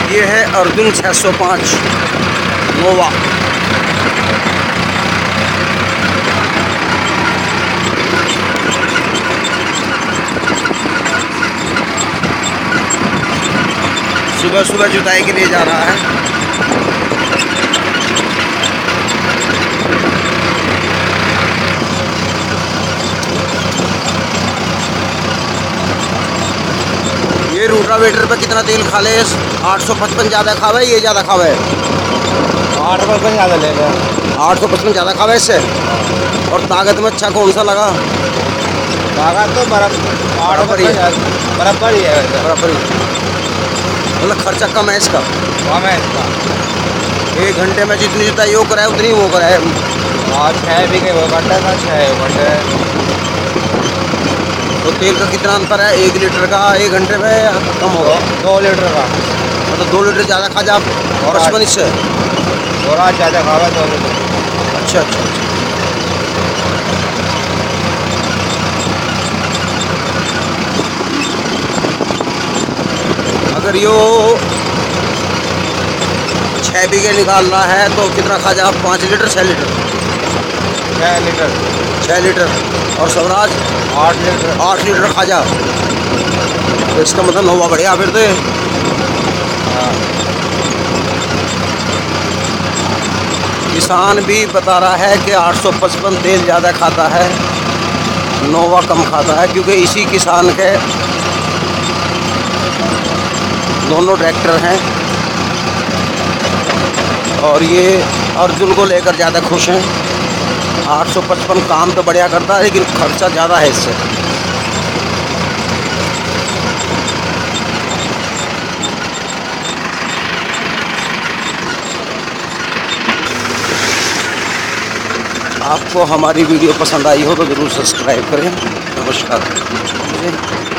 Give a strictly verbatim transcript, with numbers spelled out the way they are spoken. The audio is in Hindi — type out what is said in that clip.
ये है अर्जुन छः सौ पाँच नोवा। सुबह सुबह जुताई के लिए जा रहा है। ये रोटावेटर पे कितना तेल खा ले? आठ सौ पचपन ज़्यादा खावे, ये ज़्यादा खावे? आठ सौ पचपन ज़्यादा ले गया। आठ सौ पचपन ज़्यादा खावे इससे। और ताकत में अच्छा कौन सा लगा? ताकत तो बराबर आठ बराबर ही है। बराबर ही है। बराबर ही मतलब खर्चा कम है इसका। कम है इसका। एक घंटे में जितनी जुताई वो कराए उतनी वो कराए। और छः बीघे वो घंटे का छः घंटे। तो तेल का कितना अंतर है एक लीटर का एक घंटे में या कम होगा? दो लीटर का मतलब दो लीटर ज़्यादा खा जा पचपन इससे और आज ज़्यादा खावा दो लीटर। अच्छा अच्छा अच्छा। अगर यो छः बीघे निकाल रहा है तो कितना खा जा? पाँच लीटर छः लीटर? छः लीटर। छः लीटर। और स्वराज आठ लीटर। आठ लीटर खा जा। तो इसका मतलब नोवा बढ़िया फिर तो। हाँ। किसान भी बता रहा है कि आठ सौ पचपन तेल ज़्यादा खाता है, नोवा कम खाता है, क्योंकि इसी किसान के दोनों ट्रैक्टर हैं और ये अर्जुन को लेकर ज़्यादा खुश हैं। आठ सौ पचपन काम तो बढ़िया करता है लेकिन खर्चा ज़्यादा है इससे। आपको हमारी वीडियो पसंद आई हो तो ज़रूर सब्सक्राइब करें। नमस्कार।